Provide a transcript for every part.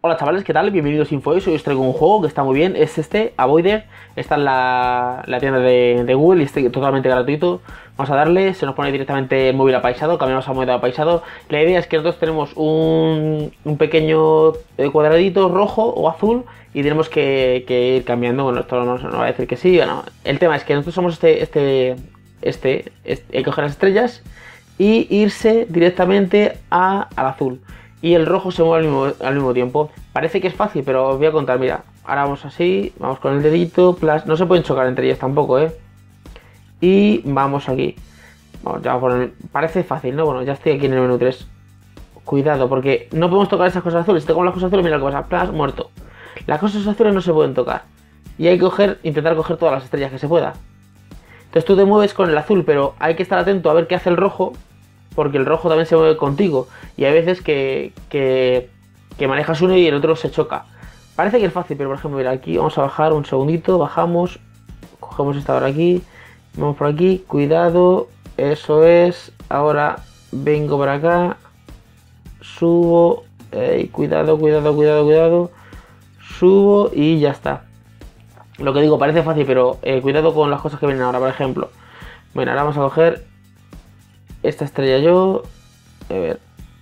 Hola chavales, ¿qué tal? Bienvenidos a InfoES. Hoy os traigo un juego que está muy bien, es este, Avoider. Está en la tienda de Google y está totalmente gratuito. Vamos a darle, se nos pone directamente el móvil apaisado, cambiamos a modo apaisado. La idea es que nosotros tenemos un pequeño cuadradito rojo o azul y tenemos que ir cambiando. Bueno, esto no va a decir que sí o no. El tema es que nosotros somos hay que coger las estrellas y irse directamente al azul. Y el rojo se mueve al mismo tiempo. Parece que es fácil, pero os voy a contar, mira. Ahora vamos así, vamos con el dedito, no se pueden chocar entre ellas tampoco, Y vamos aquí. Vamos, ya parece fácil, ¿no? Bueno, ya estoy aquí en el menú 3. Cuidado, porque no podemos tocar esas cosas azules. Si tocamos las cosas azules, mira lo que pasa, plas, muerto. Las cosas azules no se pueden tocar. Y hay que intentar coger todas las estrellas que se pueda. Entonces tú te mueves con el azul, pero hay que estar atento a ver qué hace el rojo, porque el rojo también se mueve contigo y hay veces que manejas uno y el otro se choca. Parece que es fácil, pero por ejemplo, mira, aquí vamos a bajar un segundito, bajamos, cogemos esta hora aquí, vamos por aquí, cuidado, eso es, ahora vengo para acá, subo, cuidado, subo y ya está. Lo que digo, parece fácil, pero cuidado con las cosas que vienen ahora, por ejemplo. Bueno, ahora vamos a coger esta estrella a ver,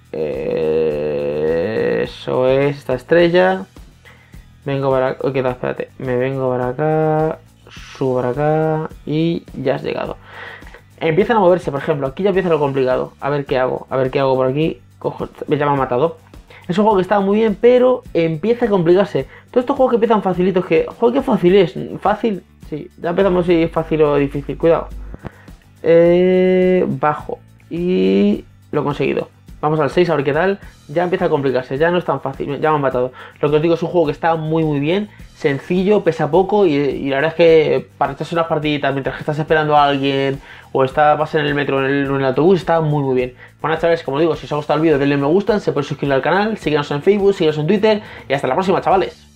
eso es, esta estrella, vengo para acá, espérate, me vengo para acá, subo para acá y ya has llegado. Empiezan a moverse, por ejemplo, aquí ya empieza lo complicado, a ver qué hago por aquí, cojo, ya me ha matado. Es un juego que está muy bien, pero empieza a complicarse. Todos estos juegos que empiezan facilitos, joder, qué fácil es, fácil, sí, ya empezamos si es fácil o difícil, cuidado. Bajo y lo he conseguido. Vamos al 6 a ver qué tal. Ya empieza a complicarse, ya no es tan fácil. Ya me han matado. Lo que os digo es un juego que está muy bien, sencillo, pesa poco y la verdad es que para echarse unas partiditas mientras que estás esperando a alguien o vas en el metro o en el autobús está muy bien. Bueno chavales, como digo, si os ha gustado el vídeo denle me gusta, se pueden suscribir al canal, síganos en Facebook, síganos en Twitter y hasta la próxima chavales.